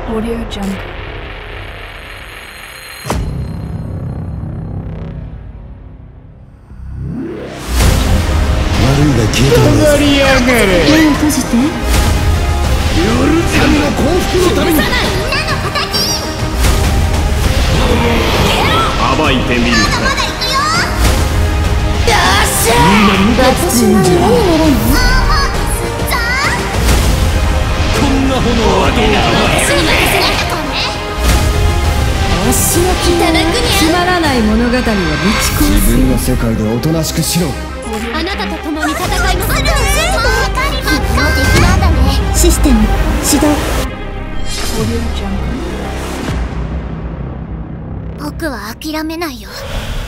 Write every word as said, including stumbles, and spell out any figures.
Audio Jungle. 悪いが消えたんだ。 やりやがれ。 目を閉じて。 夜神の幸福のために。暴いてみるか。 私の何を狙うの？ こんな炎はどうだ。 足の気ただくにつまらない物語をぶち壊す。 自分の世界でおとなしくしろ。 あなたと共に戦います。 もう敵なんだね。 システム始動。 Audio Jungle. 僕は諦めないよ。